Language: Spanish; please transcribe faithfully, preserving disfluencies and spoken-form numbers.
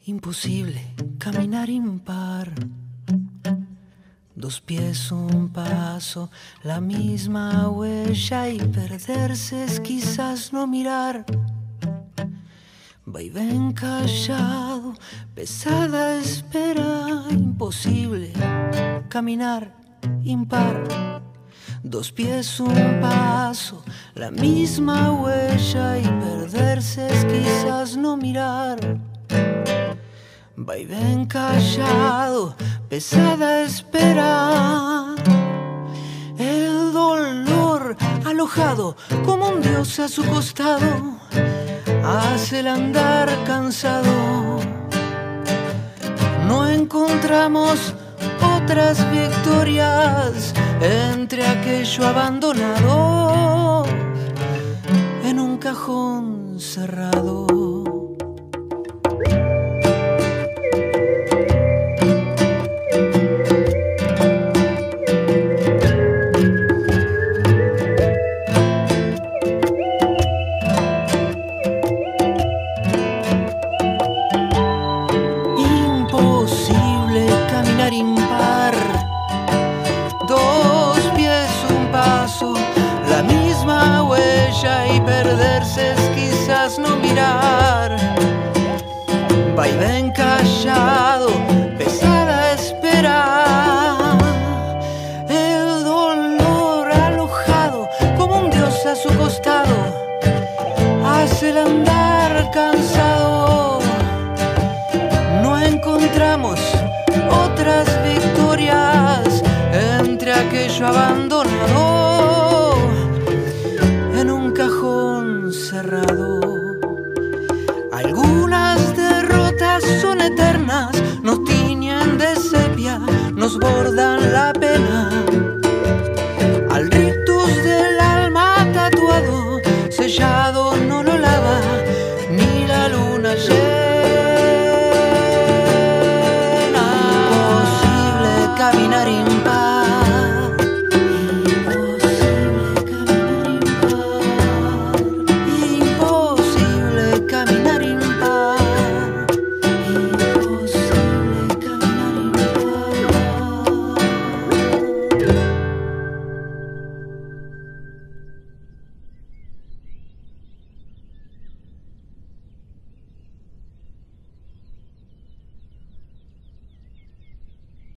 Imposible caminar impar, dos pies, un paso, la misma huella y perderse es quizás no mirar. Vaivén callado, pesada espera, imposible caminar impar, dos pies, un paso, la misma huella y perderse es quizás no mirar. Vaivén callado, pesada espera, el dolor alojado como un dios a su costado, hace el andar cansado. No encontramos otras victorias entre aquello abandonado en un cajón cerrado. Impar, dos pies, un paso, la misma huella y perderse es quizás no mirar. Vaivén callado, pesada espera, el dolor alojado como un dios a su costado, hace el andar cansado. No encontramos otras victorias entre aquello abandonado en un cajón cerrado. Algunas derrotas son eternas, nos tiñen de sepia, nos bordan la